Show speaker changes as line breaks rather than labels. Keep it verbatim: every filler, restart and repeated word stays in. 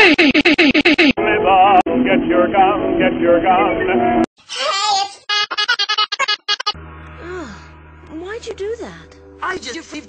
Get your gun, get your gun.
Why'd you do that?
I just